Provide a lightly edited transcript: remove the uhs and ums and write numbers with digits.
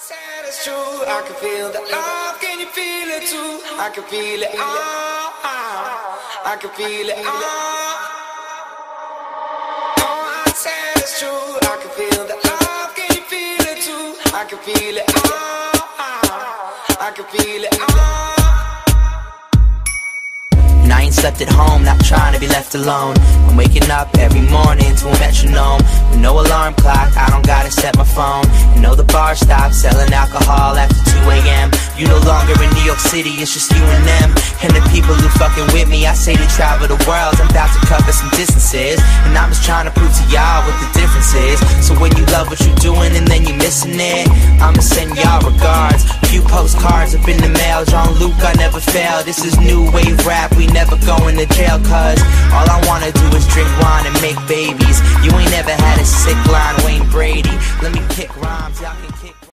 said it's true, I can feel the love, can you feel it too? I can feel it, I can feel it, Oh, I said it's true, I can feel the love, can you feel it too? I can feel it, I can feel it, And I ain't slept at home, not trying to be left alone. I'm waking up every morning to a metronome. With no alarm clock, I don't gotta set my phone. And know the bar stopped selling alcohol after 2 a.m. You no longer in New York City, it's just you and them. And the people who fucking with me, I say they travel the world. I'm about to cover some distances, and I'm just trying to prove to y'all what the difference is. So when you love what you're doing and then you're missing it, I'ma send y'all regards. Few postcards up in the mail. Jean-Luc, I never fail. This is new wave rap, we never going to jail. Cause all I wanna do is drink wine and make babies. You ain't never had a sick line, Wayne Brady. Let me kick rhymes, y'all can kick